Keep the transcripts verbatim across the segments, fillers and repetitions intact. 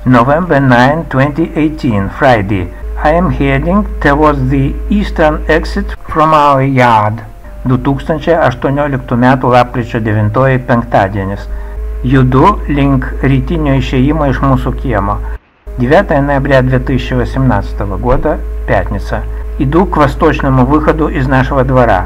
November ninth, twenty eighteen, Friday. I am heading towards the eastern exit from our yard. du tūkstančiai aštuonioliktų metų lapkričio devintoji penktadienis. Judu link rytinio išėjimo iš mūsų kiemo. девятое ноября две тысячи восемнадцатого года, пятница. Иду к восточному выходу из нашего двора.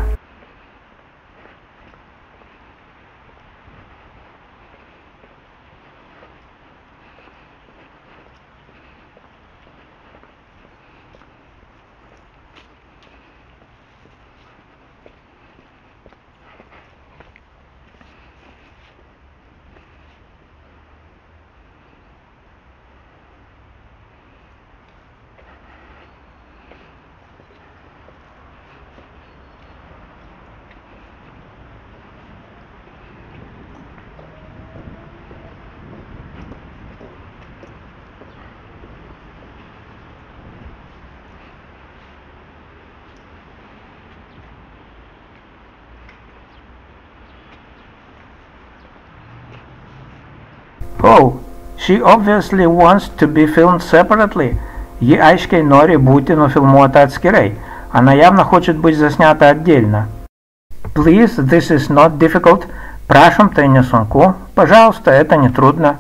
Oh, she obviously wants to be filmed separately. Ji aiškiai nori būti nufilmuota atskirai. Она явно хочет быть заснята отдельно. Please, this is not difficult. Prašom, tai nesunku. Пожалуйста, это не трудно.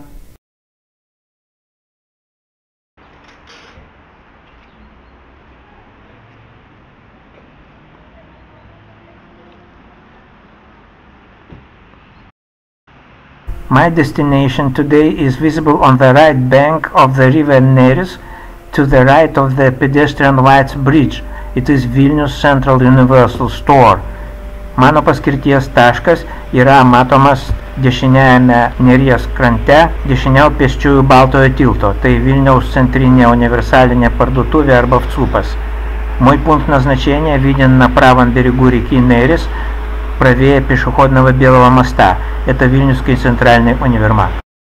My destination today is visible on the right bank of the river Neris, to the right of the pedestrian lights bridge. It is Vilnius Central Universal Store. Mano paskirties taškas yra matomas dešiniajame Neries krante, dešiniau pėsčiųjų Baltojo tilto. Tai Vilniaus centrinė универсальная пардутuvė arba ВЦУПас. Мой пункт назначения виден на правом берегу реки Нерис, правее пешеходного Белого моста. Это Вильнюсский центральный универмаг.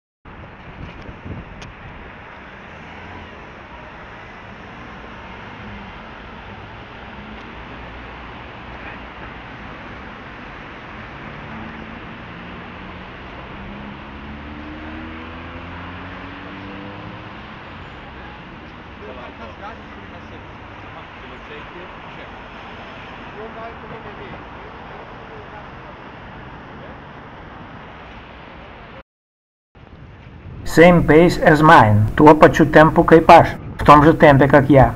Same pace as mine. Tuo pačiu tempu kaip aš. В том же темпе, как я.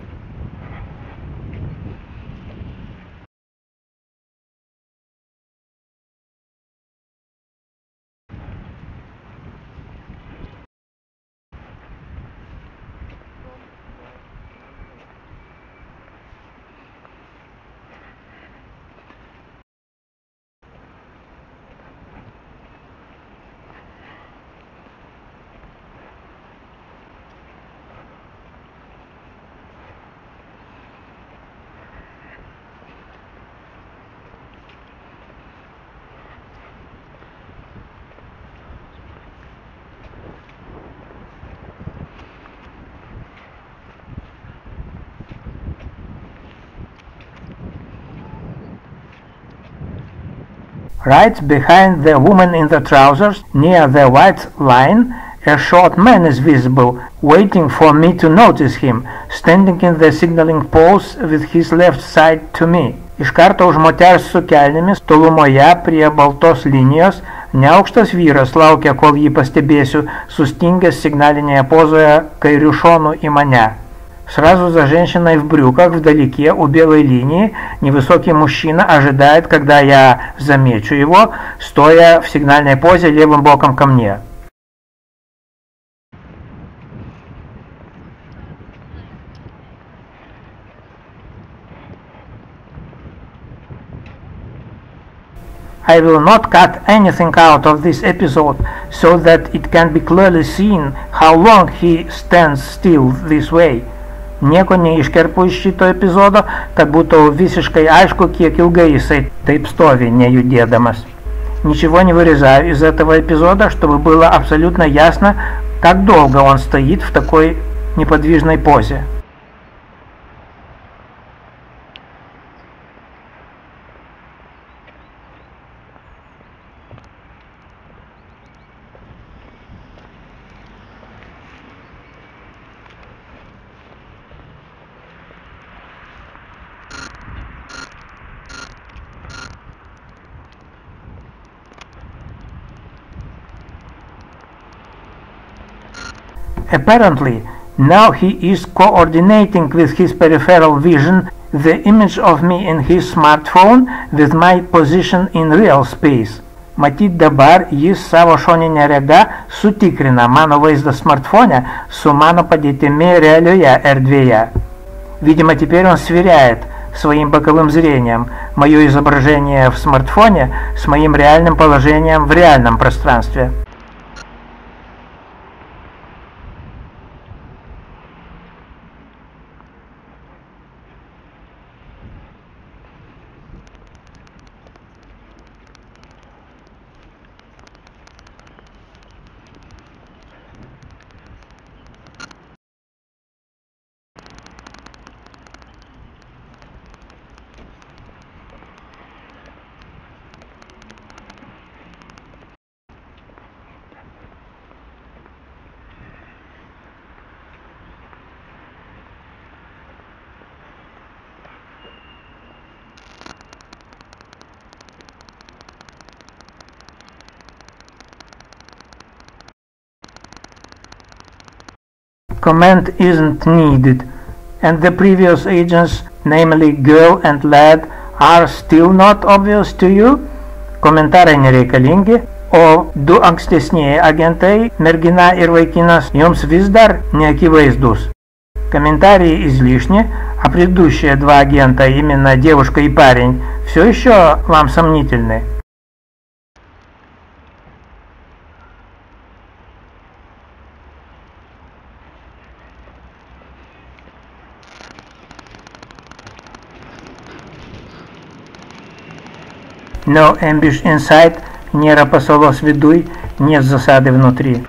Right behind the woman in the trousers, near the white line, a short man is visible, waiting for me to notice him, standing in the signaling post with his left side to me. Iš karto už moters su kelnėmis, tolumoje prie baltos linijos, neaukštas vyras laukia, kol jį pastebėsiu, sustingęs signalinėje pozoje kairiu šonu į mane. Сразу за женщиной в брюках вдалеке у белой линии невысокий мужчина ожидает, когда я замечу его, стоя в сигнальной позе левым боком ко мне. I will not cut anything out of this episode, so that it can be clearly seen how long he stands still this way. Nieko neiškerpu iš šito epizodo, kad būtų visiškai aišku, kiek ilgai jisai taip stovi, nejudėdamas. Ничего не вырезаю из этого эпизода, чтобы было абсолютно ясно, как долго он стоит в такой неподвижной позе. Apparently, now he is coordinating with his peripheral vision the image of me in his smartphone with my position in real space. Matyt dabar jis savo šoninę regą sutikrina mano vaizdą смартфоне su mano padėtimi realioje erdвее. Видимо, теперь он сверяет своим боковым зрением мое изображение в смартфоне с моим реальным положением в реальном пространстве. Comment isn't needed, and the previous agents, namely girl and lad, are still not obvious to you? Komentarai nereikalingi, o du ankstesnieji agentai, mergina ir vaikinas, jums vis dar неакивайздус. Комментарии излишни, а предыдущие два агента, именно девушка и парень, все еще вам сомнительны. No ambush inside, nėra pasalos viduj, нет засады внутри.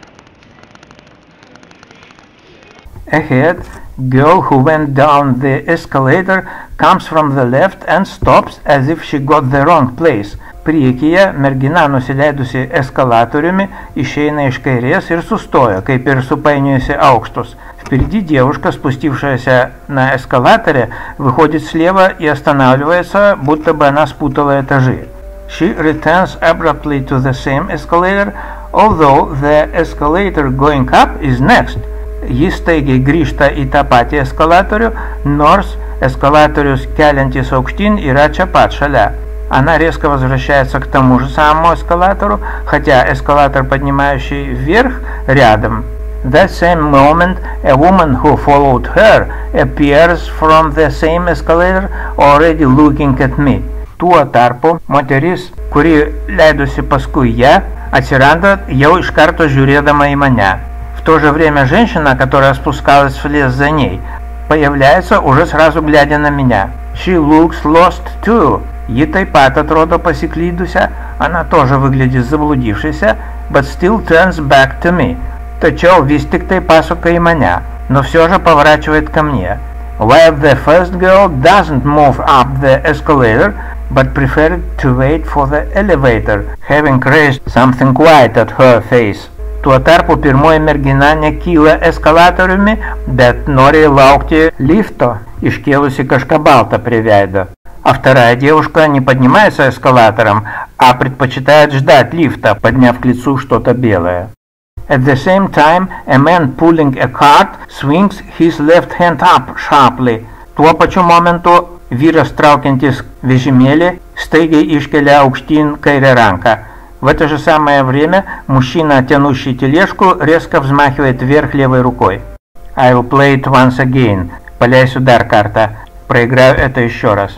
Ahead, girl who went down the escalator comes from the left and stops as if she got the wrong place. Priekyje mergina nusileidusi eskalatoriumi išeina iš kairės ir sustojo, kaip ir supainiojusi aukštus. Впереди девушка, спустившаяся на эскалаторе, выходит слева и останавливается, будто бы она спутала этажи. She returns abruptly to the same escalator, although the escalator going up is next. Ji staigiai grįžta į tą patį eskalatorių, nors эскалаториус кeliantis aukštyn yra čia pat šalia. Она резко возвращается к тому же самому эскалатору, хотя эскалатор, поднимающий вверх, рядом. That same moment, a woman who followed her appears from the same escalator, already looking at me. Tuo tarpu, moteris, kuri leidusi paskui ją, atsiranda jau iš karto žiūrėdama į mane. В то же время женщина, которая спускалась вслед за ней, появляется уже сразу глядя на меня. She looks lost too. Ji taip pat atrodo pasiklydusią, она тоже выглядит заблудившейся, but still turns back to me. Tačiau vis tik tai pasuka į mane, но все же поворачивает ко мне. While the first girl doesn't move up the escalator, but preferred to wait for the elevator, having raised something white at her face. Tuo tarpu pirmoji mergina nekyla eskalatoriumi, bet nori laukti lifto, iškėlusi kažką baltą prie veido. А вторая девушка не поднимается эскалатором, а предпочитает ждать лифта, подняв к лицу что-то белое. At the same time, a man pulling a cart swings his left hand up sharply. Tuo pačiu momentu vyras traukiantis vežimėlį staigiai iškelia aukštyn kairę ранку. В это же самое время мужчина, тянущий тележку, резко взмахивает вверх левой рукой. I'll play it once again. Поляйся удар карта. Проиграю это еще раз.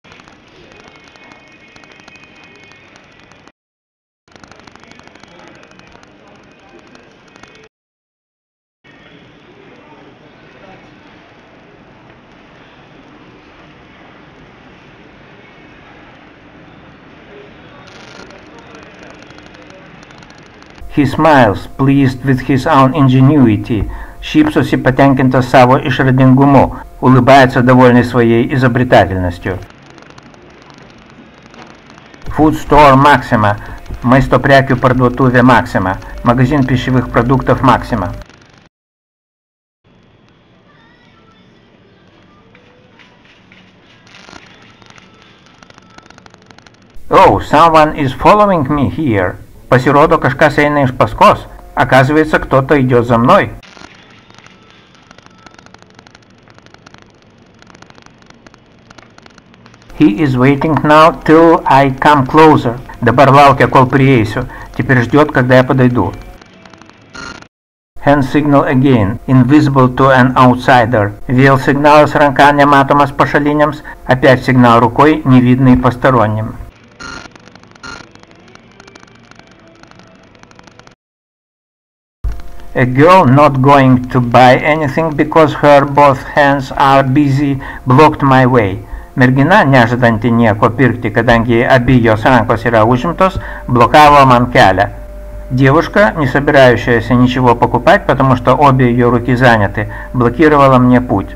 He smiles, pleased with his own ingenuity. Šypsosi patenkintas savo išradingumu, улыбается довольный своей изобретательностью. Food Store Maxima. Maisto prekių parduotuvė Maxima. Магазин пищевых продуктов Maxima. Oh, someone is following me here. Pasirodo, kažkas eina iš paskos. Оказывается, кто-то идет за мной. He is waiting now till I come closer. Dabar laukia, kol prieisiu. Теперь ждет, когда я подойду. Hand signal again, invisible to an outsider. Vėl signalas ranka nematomas pašaliniams, опять сигнал рукой, невидный посторонним. A girl not going to buy anything because her both hands are busy blocked my way. Mergina, nežadanti nieko pirkti, kadangi abi jos rankos yra užimtos, blokavo man kelią. Девушка, не собирающаяся ничего покупать, потому что обе ее руки заняты, блокировала мне путь.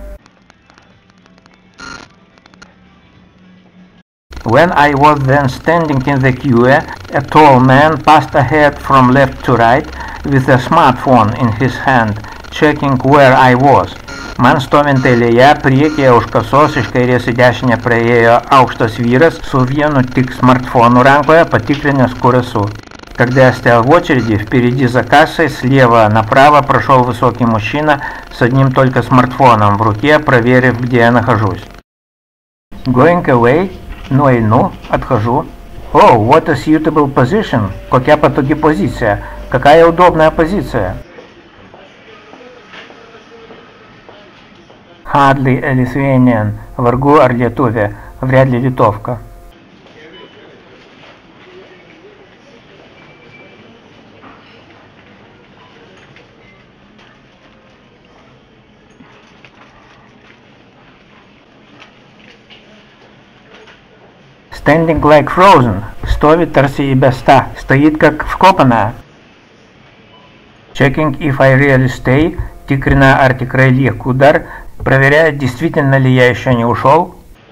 When I was then standing in the queue, a tall man passed ahead from left to right with a smartphone in his hand, checking where I was. Man stovint eilėje, priekyje už kasos iš kairės į dešinę praėjo aukštas vyras su vienu tik smartfonu ранкоje, patikrinęs, kur esu. Когда я стоял в очереди, впереди за кассой, слева направо прошел высокий мужчина с одним только смартфоном в руке, проверив, где я нахожусь. Going away? Ну и ну, отхожу. Oh, what a suitable position. Какая пatogi позиция. Какая удобная позиция. Hardly a Lithuanian. Vargu ar lietuvė. Вряд ли литовка. Standing like frozen. Stovi tarsi įbesta. Стоит как вкопанная. Checking if I really stay. Tikrina, ar tikrai lieku dar. Проверяет, действительно ли я еще не ушел.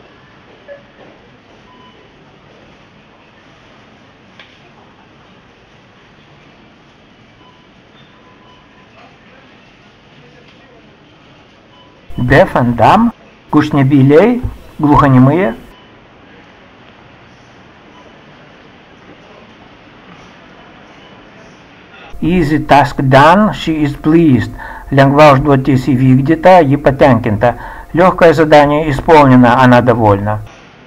Deaf and dumb. Кушнебилей. Глухонемые. Easy task done, she is pleased. Lengva užduotis įvykdyta, ji patenkinta. Легкое задание исполнено, она довольна.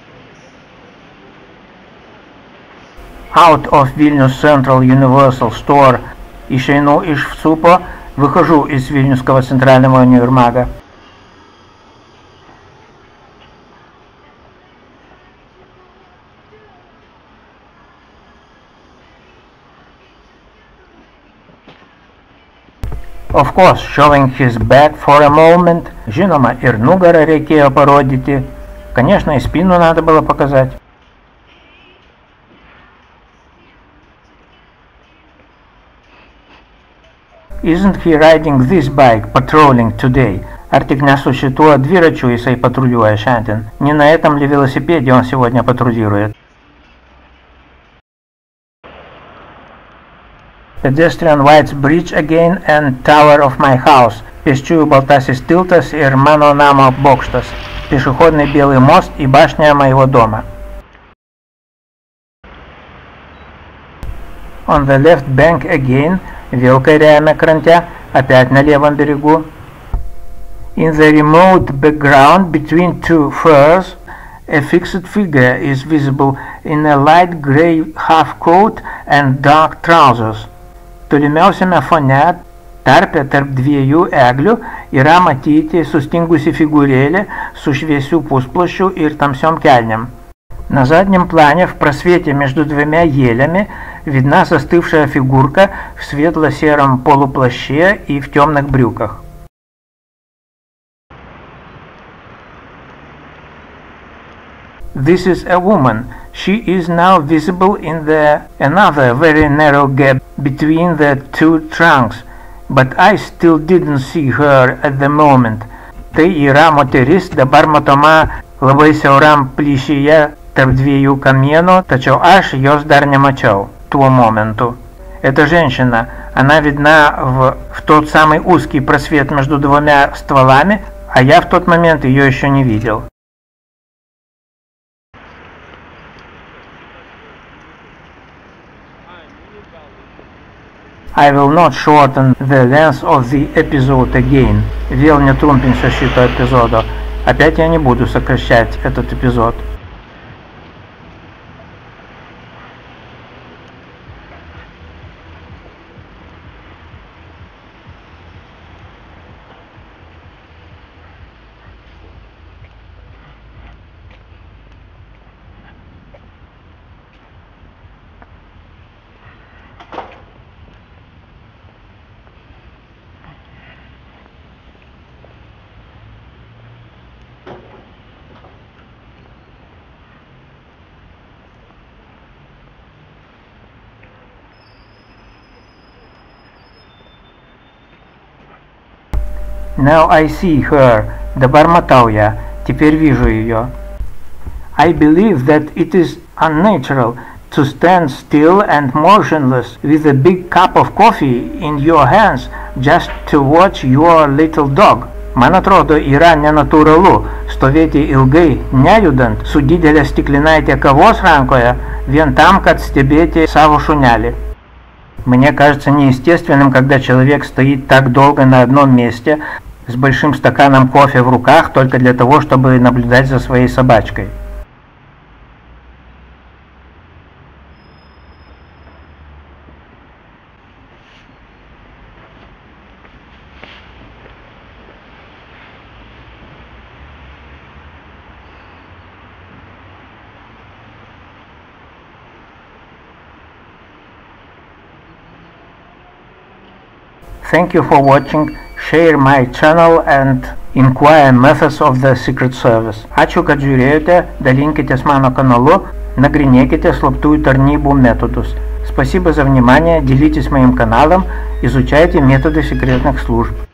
Out of Vilnius Central Universal Store. Išeinu iš ВСУПО, выхожу из Вильнюсского центрального универмага. Of course, showing his back for a moment. Žinoma, ir nugarą reikėjo parodyti. Конечно, и спину надо было показать. Isn't he riding this bike patrolling today? Ar tik ne su šituo dviračiu jisai patruliuoja šiandien? Не на этом ли велосипеде он сегодня патрулирует? Pedestrian White's Bridge again and Tower of my house. Пėsčiųjų baltasis tiltas ir mano namo bokštas. Пешеходный белый мост и башня моего дома. On the left bank again. Vėl kairiajame krante. Опять на левом берегу. In the remote background between two firs, a fixed figure is visible in a light grey half coat and dark trousers. Tolimiausiame fone, tarpe tarp dviejų eglių, yra matyti sustingusi figūrėlė su šviesių pusplašių ir tamsiom kelням. На заднем плане, в просвете между двумя елями, видна застывшая фигурка в светло-сером полуплаще и в темных брюках. This is a woman. She is now visible in the another very narrow gap between the two trunks, but I still didn't see her at the moment. Tai yra moteris, dabar matoma labai siauram plyšyje tarp dviejų kamienų, tačiau aš jos dar nemačiau tuo моменту. Эта женщина, она видна в, в тот самый узкий просвет между двумя стволами, а я в тот момент ее еще не видел. I will not shorten the length of the episode again. Vėl netrumpinsiu šito epizodo. Опять я не буду сокращать этот эпизод. Now I see her. Добормотал я. Теперь вижу ее. I believe that it is unnatural to stand still and motionless with a big cup of coffee in your hands just to watch your little dog. Man atrodo yra nenatūralu stovėti ilgai, nejudant, su didelė stiklinaitė kavos rankoje, vien tam, kad stebėti savo šunelį. Мне кажется неестественным, когда человек стоит так долго на одном месте с большим стаканом кофе в руках только для того, чтобы наблюдать за своей собачкой. Thank you for watching. Share my channel and inquire methods of the Secret Service. Ačiū, kad žiūrėjote, dalinkitės mano каналу, нагринеките слабтую тарнибу методус. Спасибо за внимание, делитесь моим каналом, изучайте методы секретных служб.